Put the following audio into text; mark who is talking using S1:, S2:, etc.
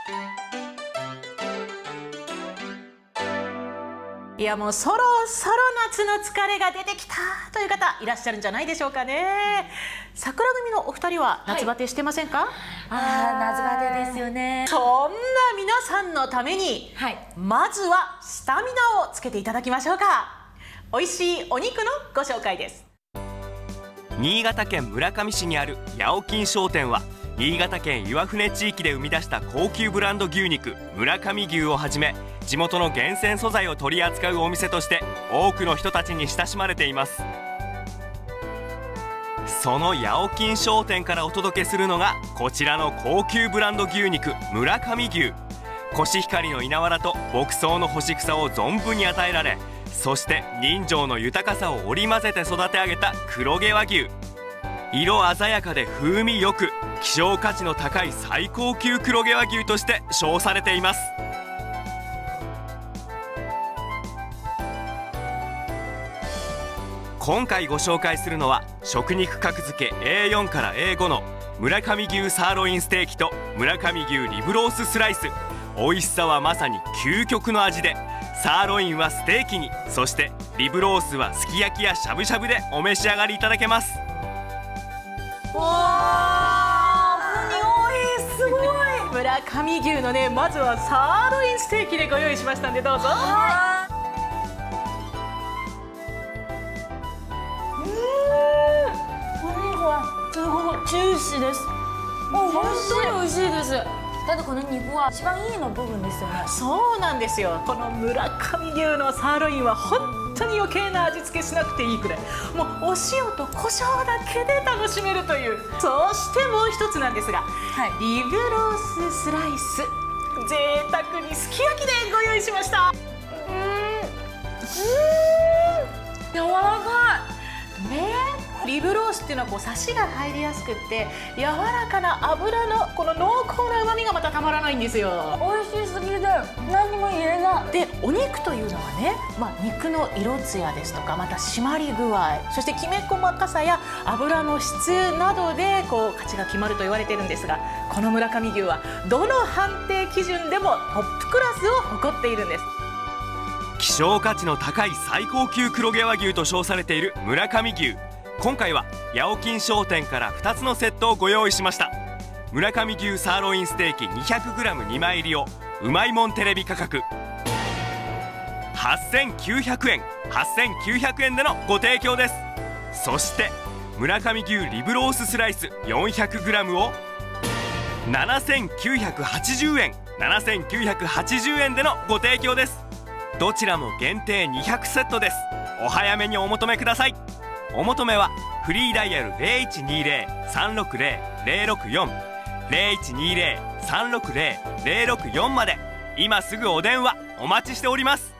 S1: いや、もうそろそろ夏の疲れが出てきたという方いらっしゃるんじゃないでしょうかね。桜組のお二人は夏バテしてませんか？
S2: 夏バテですよね。
S1: そんな皆さんのために、まずはスタミナをつけていただきましょうか。美味しいお肉のご紹介です。
S3: 新潟県村上市にある八尾金商店は、新潟県岩船地域で生み出した高級ブランド牛肉村上牛をはじめ、地元の厳選素材を取り扱うお店として多くの人たちに親しまれています。その八尾金商店からお届けするのがこちらの高級ブランド牛肉村上牛。コシヒカリの稲わらと牧草の干し草を存分に与えられ、そして人情の豊かさを織り交ぜて育て上げた黒毛和牛。色鮮やかで風味よく、希少価値の高い最高級黒毛和牛として称されています。今回ご紹介するのは、食肉格付け A4 から A5 の村上牛サーロインステーキと村上牛リブローススライス。美味しさはまさに究極の味で、サーロインはステーキに、そしてリブロースはすき焼きやしゃぶしゃぶでお召し上がりいただけます。
S1: わー、匂いすごい。村上牛のね、まずはサーロインステーキでご用意しましたんで、どうぞ。
S2: すごいジューシーです。本当に美味しいです。だってこの肉は一番いいの部分ですよね。
S1: そうなんですよ。この村上牛のサーロインは本当に余計な味付けしなくていいくらい、もうお塩と胡椒だけで楽しめるという。そしてもう一つなんですが、リブローススライス、贅沢にすき焼きでご用意しました。
S2: 柔らかい
S1: ね。リブロースっていうのはこうサシが入りやすくって、柔らかな脂のこの濃厚な旨味がまたたまらないんですよ。
S2: 美味しすぎで何にも言えない。
S1: で、お肉というのはね、肉の色艶ですとか、また締まり具合、そしてきめ細かさや脂の質などでこう価値が決まると言われているんですが、この村上牛はどの判定基準でもトップクラスを誇っているんです。
S3: 希少価値の高い最高級黒毛和牛と称されている村上牛。今回は八尾金商店から2つのセットをご用意しました。村上牛サーロインステーキ 200g2 枚入りをうまいもんテレビ価格8900円8900円でのご提供です。そして村上牛リブローススライス 400g を7980円7980円でのご提供です。どちらも限定200セットです。お早めにお求めください。お求めはフリーダイヤル 0120-360-064 0120-360-064まで今すぐお電話お待ちしております。